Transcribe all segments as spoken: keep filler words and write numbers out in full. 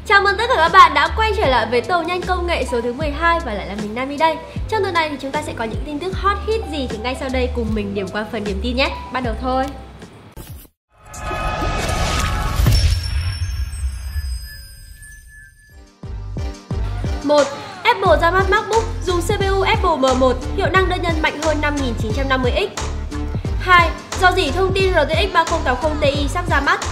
Chào mừng tất cả các bạn đã quay trở lại với Tàu Nhanh Công Nghệ số thứ mười hai và lại là mình Nami đây. Trong tuần này thì chúng ta sẽ có những tin tức hot hit gì thì ngay sau đây cùng mình điểm qua phần điểm tin nhé. Bắt đầu thôi. một. Apple ra mắt MacBook dùng xê pê u Apple M một, hiệu năng đơn nhân mạnh hơn năm nghìn chín trăm năm mươi X. hai. Do gì thông tin rờ tê ích ba không tám không Ti sắp ra mắt.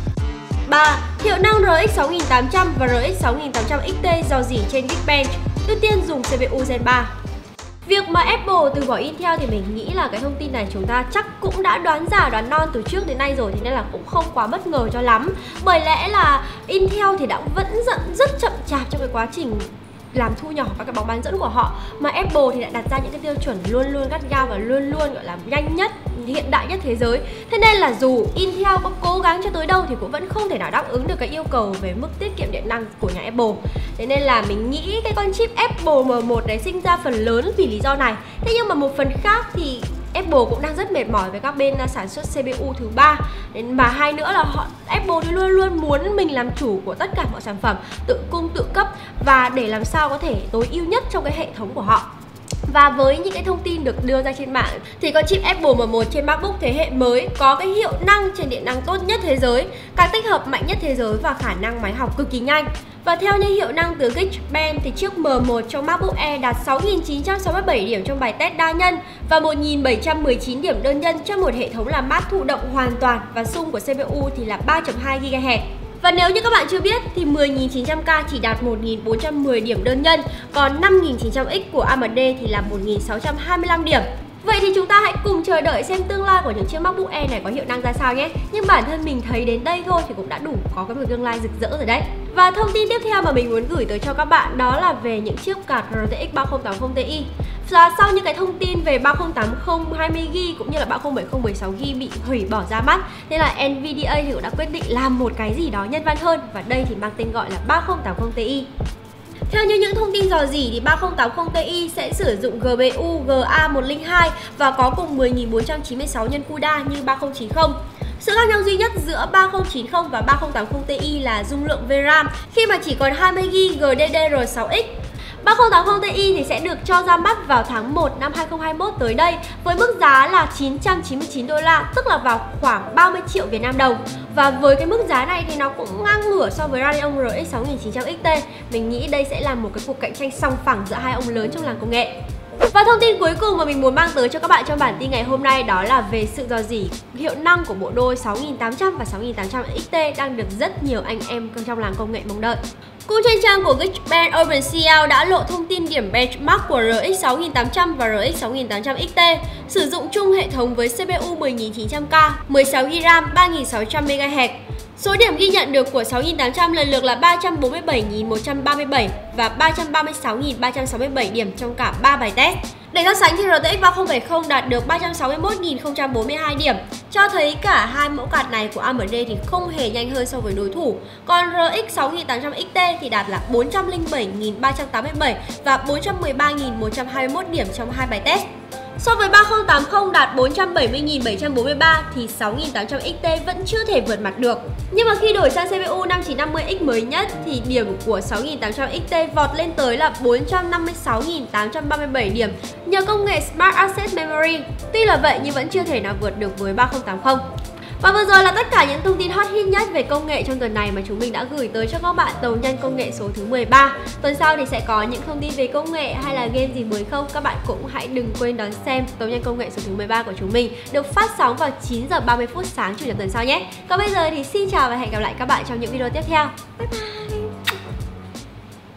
ba. Hiệu năng rờ ích sáu nghìn tám trăm và rờ ích sáu nghìn tám trăm ích ti dò dỉ trên Geekbench, ưu tiên dùng xê pê u Gen ba. Việc mà Apple từ bỏ Intel thì mình nghĩ là cái thông tin này chúng ta chắc cũng đã đoán giả đoán non từ trước đến nay rồi, thì nên là cũng không quá bất ngờ cho lắm. Bởi lẽ là Intel thì đã vẫn dẫn rất chậm chạp trong cái quá trình làm thu nhỏ các cái bóng bán dẫn của họ, mà Apple thì đã đặt ra những cái tiêu chuẩn luôn luôn gắt gao và luôn luôn gọi là nhanh nhất, hiện đại nhất thế giới. Thế nên là dù Intel có cố gắng cho tới đâu thì cũng vẫn không thể nào đáp ứng được cái yêu cầu về mức tiết kiệm điện năng của nhà Apple. Thế nên là mình nghĩ cái con chip Apple M một này sinh ra phần lớn vì lý do này. Thế nhưng mà một phần khác thì Apple cũng đang rất mệt mỏi với các bên sản xuất xê pê u thứ ba. Mà hai nữa là họ Apple thì luôn luôn muốn mình làm chủ của tất cả mọi sản phẩm, tự cung tự cấp và để làm sao có thể tối ưu nhất trong cái hệ thống của họ. Và với những cái thông tin được đưa ra trên mạng thì con chip Apple M một trên MacBook thế hệ mới có cái hiệu năng truyền điện năng tốt nhất thế giới, các tích hợp mạnh nhất thế giới và khả năng máy học cực kỳ nhanh. Và theo như hiệu năng từ Geekbench thì chiếc M một trong MacBook Air đạt sáu nghìn chín trăm sáu mươi bảy điểm trong bài test đa nhân và một nghìn bảy trăm mười chín điểm đơn nhân cho một hệ thống làm mát thụ động hoàn toàn, và xung của xê pê u thì là ba phẩy hai gi ga héc. Và nếu như các bạn chưa biết thì mười nghìn chín trăm K chỉ đạt một nghìn bốn trăm mười điểm đơn nhân, còn năm nghìn chín trăm X của a em đê thì là một nghìn sáu trăm hai mươi lăm điểm. Vậy thì chúng ta hãy cùng chờ đợi xem tương lai của những chiếc MacBook Air này có hiệu năng ra sao nhé. Nhưng bản thân mình thấy đến đây thôi thì cũng đã đủ có cái một tương lai rực rỡ rồi đấy. Và thông tin tiếp theo mà mình muốn gửi tới cho các bạn đó là về những chiếc card rờ tê ích ba không tám không Ti. Và sau những cái thông tin về ba không tám không hai mươi gi ga bai cũng như là ba không bảy không mười sáu gi ga bai bị hủy bỏ ra mắt, nên là Nvidia thì cũng đã quyết định làm một cái gì đó nhân văn hơn, và đây thì mang tên gọi là ba không tám không Ti. Theo như những thông tin dò dỉ thì ba không tám không Ti sẽ sử dụng giê pê u G A một không hai và có cùng mười nghìn bốn trăm chín mươi sáu nhân CUDA như ba không chín không. Sự khác nhau duy nhất giữa ba không chín không và ba không tám không Ti là dung lượng vê ram khi mà chỉ còn hai mươi gi ga bai giê đê đê rờ sáu X. ba không tám không Ti thì sẽ được cho ra mắt vào tháng một năm hai không hai mốt tới đây với mức giá là chín trăm chín mươi chín đô la, tức là vào khoảng ba mươi triệu Việt Nam đồng. Và với cái mức giá này thì nó cũng ngang ngửa so với Radeon rờ ích sáu nghìn chín trăm ích ti. Mình nghĩ đây sẽ là một cái cuộc cạnh tranh song phẳng giữa hai ông lớn trong làng công nghệ. Và thông tin cuối cùng mà mình muốn mang tới cho các bạn trong bản tin ngày hôm nay đó là về sự dò dỉ hiệu năng của bộ đôi sáu nghìn tám trăm và sáu nghìn tám trăm ích ti đang được rất nhiều anh em trong làng công nghệ mong đợi. Cũng trên trang của Geekbench, OpenCL đã lộ thông tin điểm benchmark của rờ ích sáu nghìn tám trăm và rờ ích sáu nghìn tám trăm ích ti sử dụng chung hệ thống với xê pê u mười nghìn chín trăm K, mười sáu gi ga bai RAM, ba nghìn sáu trăm mê ga héc. Số điểm ghi nhận được của sáu nghìn tám trăm lần lượt là ba trăm bốn mươi bảy nghìn một trăm ba mươi bảy và ba trăm ba mươi sáu nghìn ba trăm sáu mươi bảy điểm trong cả ba bài test. Để so sánh thì rờ tê ích ba không bảy không đạt được ba trăm sáu mươi mốt nghìn không trăm bốn mươi hai điểm, cho thấy cả hai mẫu card này của a em đê thì không hề nhanh hơn so với đối thủ. Còn rờ ích sáu nghìn tám trăm ích ti thì đạt là bốn trăm lẻ bảy nghìn ba trăm tám mươi bảy và bốn trăm mười ba nghìn một trăm hai mươi mốt điểm trong hai bài test. So với ba không tám không đạt bốn trăm bảy mươi nghìn bảy trăm bốn mươi ba thì sáu nghìn tám trăm ích ti vẫn chưa thể vượt mặt được. Nhưng mà khi đổi sang xê pê u năm chín năm mươi X mới nhất thì điểm của sáu nghìn tám trăm ích ti vọt lên tới là bốn trăm năm mươi sáu nghìn tám trăm ba mươi bảy điểm nhờ công nghệ Smart Access Memory. Tuy là vậy nhưng vẫn chưa thể nào vượt được với ba không tám không. Và vừa rồi là tất cả những thông tin hot hit nhất về công nghệ trong tuần này mà chúng mình đã gửi tới cho các bạn Tàu Nhanh Công Nghệ số thứ mười ba. Tuần sau thì sẽ có những thông tin về công nghệ hay là game gì mới không? Các bạn cũng hãy đừng quên đón xem Tàu Nhanh Công Nghệ số thứ mười ba của chúng mình được phát sóng vào chín giờ ba mươi phút sáng Chủ nhật tuần sau nhé. Còn bây giờ thì xin chào và hẹn gặp lại các bạn trong những video tiếp theo. Bye bye!